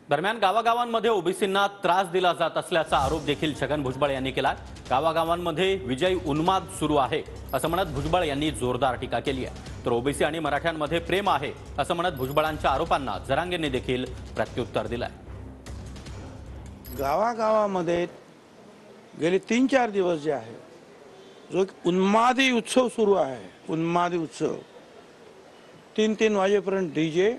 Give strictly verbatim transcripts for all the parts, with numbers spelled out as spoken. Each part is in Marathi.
दरम्यान गावागावांमध्ये ओबीसींना त्रास दिला जात असल्याचा आरोप देखील छगन भुजबळ यांनी केला। गावागावांमध्ये विजयी उन्माद सुरू आहे असं म्हणत भुजबळ यांनी जोरदार टीका केली आहे। तर ओबीसी आणि मराठ्यांमध्ये प्रेम आहे असं म्हणत भुजबळांच्या आरोपांना जरांगेंनी देखील प्रत्युत्तर दिलंय। गावागावामध्ये गेले तीन चार दिवस जे आहे जो एक उन्मादी उत्सव सुरू आहे, उन्मादी उत्सव तीन तीन वाजेपर्यंत डीजे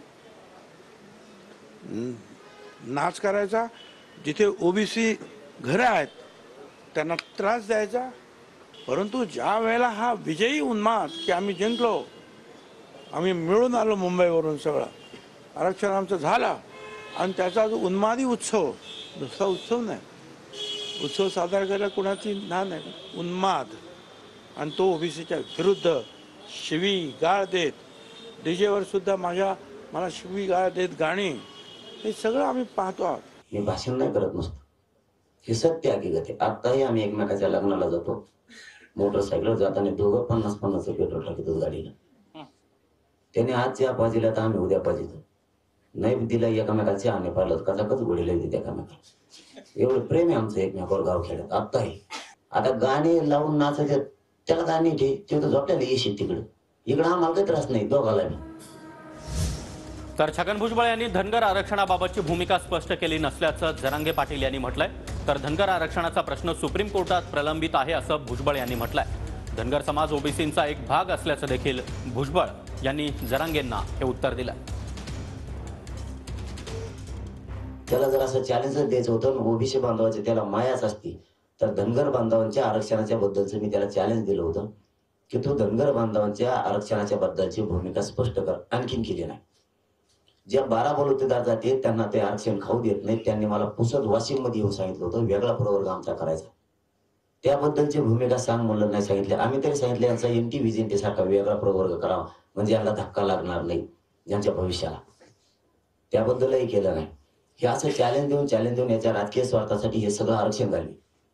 नाच करायचा, जिथे ओबीसी घरं आहेत त्यांना त्रास द्यायचा। परंतु ज्या वेळेला हा विजयी उन्माद की आम्ही जिंकलो, आम्ही मिळून आलो मुंबईवरून, सगळं आरक्षण आमचं झालं आणि त्याचा जो उन्मादी उत्सव, दुसरा उत्सव नाही, उत्सव साजरा करायला कुणाची ना नाही, उन्माद, आणि तो ओबीसीच्या विरुद्ध शिवी गाळ देत, डीजेवर सुद्धा माझ्या मला शिवी गाळ देत गाणी, हे सगळं आम्ही पाहतो आहोत। मी भाषण नाही करत नसतो, हे सत्य हकीकत आहे। आताही आम्ही एकमेकाच्या लग्नाला जातो, मोटरसायकलवर जाताना दोघं पन्नास पन्नास पेट्रोल टाकतो गाडीला। त्याने आज ज्या पाजीला तर आम्ही उद्या पाजीतो, नाही दिला एकमेकाच्या आणे पाहिलं कसा कच गोडीला येते एकमेकाला। एवढं प्रेम आहे आमचं एकमेकावर गावखेड्यात। आताही आता गाणे लावून नाचायचे, त्याला गाणी ठे ते तर झोपल्याला येशील तिकडे, इकडे आम्हाला काही त्रास नाही दोघाला बी। तर छगन भुजबळ यांनी धनगर आरक्षणाबाबतची भूमिका स्पष्ट केली नसल्याचं जरांगे पाटील यांनी म्हटलंय। तर धनगर आरक्षणाचा प्रश्न सुप्रीम कोर्टात प्रलंबित आहे असं भुजबळ यांनी म्हटलंय। धनगर समाज ओबीसींचा एक भाग असल्याचं देखील भुजबळ यांनी जरांगेंना हे उत्तर दिलंय। त्याला जर असं चॅलेंज द्यायचं होतं, ओबीसी बांधवाचे त्याला मायाच असती, तर धनगर बांधवांच्या आरक्षणाच्या बद्दलचं मी त्याला चॅलेंज दिलं होतं की तू धनगर बांधवांच्या आरक्षणाच्या बद्दलची भूमिका स्पष्ट कर। आणखीन केली नाही। ज्या बारा बलुतेदार जाते त्यांना ते आरक्षण खाऊ देत नाही, त्यांनी मला पुसद वाशिम मध्ये येऊन सांगितलं होतं वेगळा प्रवर्ग आमचा करायचा, त्याबद्दलची भूमिका सांग म्हणलं, नाही सांगितले। आम्ही तरी सांगितले यांचा एनटी विजेंटी सारखा वेगळा प्रवर्ग करावा, म्हणजे यांना धक्का लागणार नाही यांच्या भविष्याला, त्याबद्दलही केलं नाही। हे असं चॅलेंज देऊन चॅलेंज देऊन याच्या राजकीय स्वार्थासाठी हे सगळं आरक्षण झाले।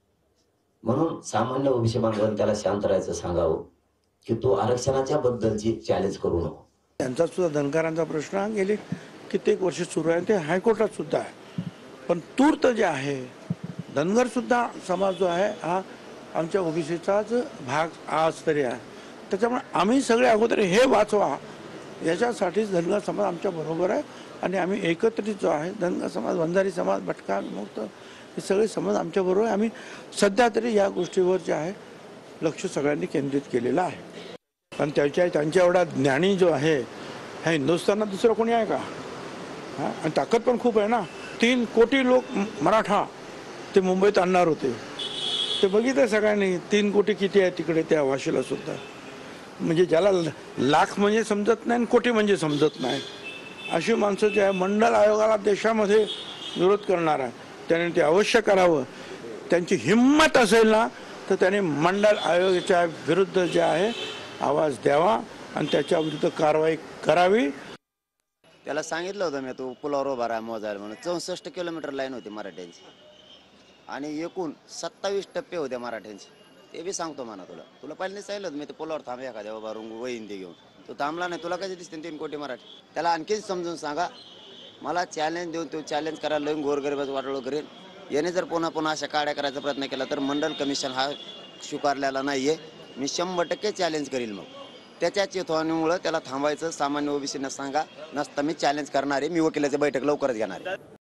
म्हणून सामान्य ओबीसी बांधवांनी त्याला शांत राहायचं सांगावं की तू आरक्षणाच्या बद्दलची चॅलेंज करू नको। त्यांचा सुद्धा धनगरांचा प्रश्न गेले कित्येक वर्ष सुरू आहे, ते हायकोर्टात सुद्धा आहे। पण तूर्त जे आहे, धनगर सुद्धा समाज जो आहे हा आमच्या ओबीसीचाच भाग आज तरी आहे। त्याच्यामुळे आम्ही सगळे अगोदर हे वाचवा याच्यासाठीच धनगर समाज आमच्या बरोबर आहे, आणि आम्ही एकत्रित जो आहे धनगर समाज, वंजारी समाज, भटका मुक्त, हे सगळे समाज आमच्या बरोबर आहे। आम्ही सध्या तरी या गोष्टीवर जे आहे लक्ष सगळ्यांनी केंद्रित केलेलं आहे। पण त्याच्या त्यांच्या एवढा ज्ञानी जो आहे ह्या हिंदुस्थानात दुसरं कोणी आहे का? हां, आणि ताकद पण खूप आहे ना। तीन कोटी लोक मराठा ते मुंबईत आणणार होते, ते बघितलं सगळ्यांनी, तीन कोटी किती आहे तिकडे त्या वाशीला सुद्धा। म्हणजे ज्याला लाख म्हणजे समजत नाही आणि कोटी म्हणजे समजत नाही, अशी माणसं जे आहे मंडल आयोगाला देशामध्ये विरोध करणार आहे, त्याने ते अवश्य करावं। त्यांची हिंमत असेल ना तर त्याने मंडल आयोगाच्या विरुद्ध जे आहे आवाज द्यावा आणि त्याच्या विरुद्ध कारवाई करावी। त्याला सांगितलं होतं मी, तू पुलावर उभा राहा मोजायला म्हणून। चौसष्ट किलोमीटर लाईन होती मराठ्यांची आणि एकूण सत्तावीस टप्पे होते मराठ्यांचे, ते बी सांगतो म्हणा तुला। तुला पहिल्यांदा सांगितलं होतं मी, ते पुलावर थांब एखाद्या उभा रुंग वहीन ते घेऊन, तू थांबला नाही। तुला कधी दिसते तीन कोटी मराठी? त्याला आणखीन समजून सांगा। मला चॅलेंज देऊन तो चॅलेंज करायला लावून गोरगरिबाचं वाटोळं करेल। याने जर पुन्हा पुन्हा अशा काड्या करायचा प्रयत्न केला तर मंडल कमिशन हा स्वीकारलेला नाही आहे। मी शंभर टक्के चॅलेंज करील। मग त्याच्या चेतवणीमुळे त्याला थांबायचं सामान्य ओबीसींना सांगा, नसता मी चॅलेंज करणार आहे। मी वकिलाची बैठक लवकरच घेणार आहे।